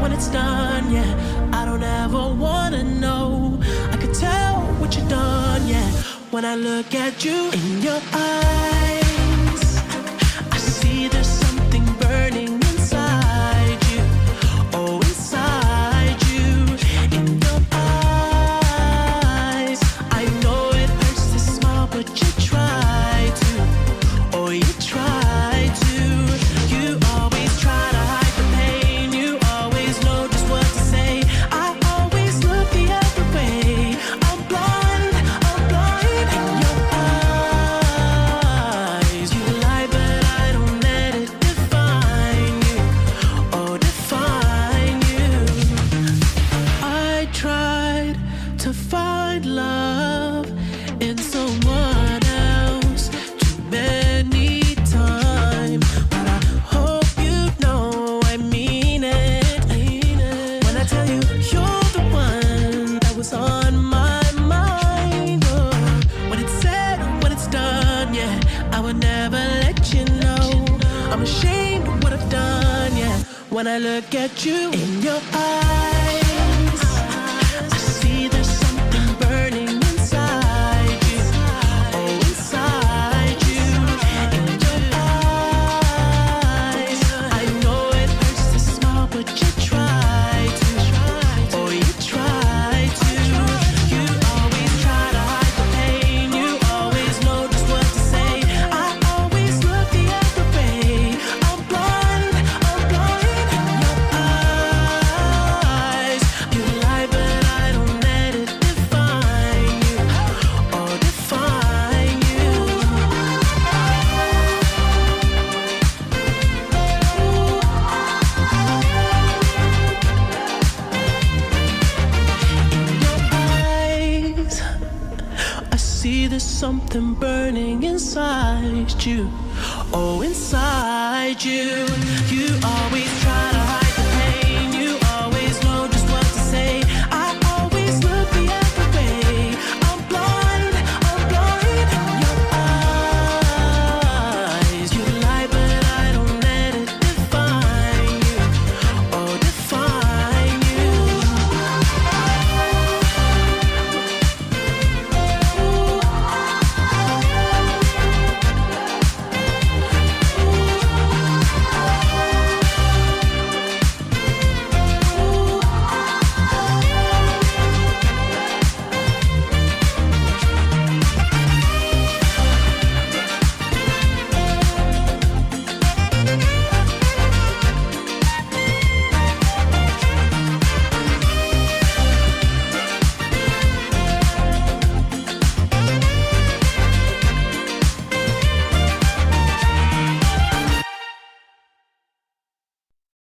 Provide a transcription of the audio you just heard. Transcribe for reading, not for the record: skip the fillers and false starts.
when it's done, yeah. I don't ever wanna know. I could tell what you've done, yeah. When I look at you in your eyes, I see there's something burning inside you. Oh, inside you. In your eyes, I know it hurts to smile, but you try to. Oh, you try to. You always try to hide the pain. You always know just what to say. I always look the other way. I'm blind in your eyes. You lie, but I don't let it define you. Oh, define you. I tried to find love in someone else too many times, but I hope you know I mean it. When I tell you you're the one that was on my mind, oh, when it's said, when it's done, yeah, I would never let you know. I'm ashamed of what I've done, yeah. When I look at you in your eyes, I see there's something burning inside you. Oh, inside you. In your eyes, I know it hurts to smile, but you try to. Oh, you try to. You always try to hide the pain. You always know just what to say. I always look the other way. I'm blind in your eyes. You lie, but I don't let it define you. Oh, define you. In your eyes, I see there's something burning inside you. Oh, inside you. You always try to